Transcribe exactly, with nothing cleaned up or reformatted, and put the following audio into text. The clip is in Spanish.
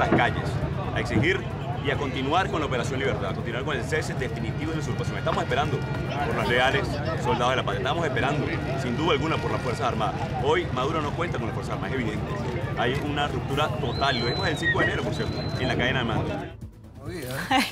las calles a exigir y a continuar con la Operación Libertad, a continuar con el cese definitivo de la usurpación. Estamos esperando por los leales soldados de la patria, estamos esperando, sin duda alguna, por las Fuerzas Armadas. Hoy Maduro no cuenta con las Fuerzas Armadas, es evidente. Hay una ruptura total, lo vimos el cinco de enero, por cierto, en la cadena de mando.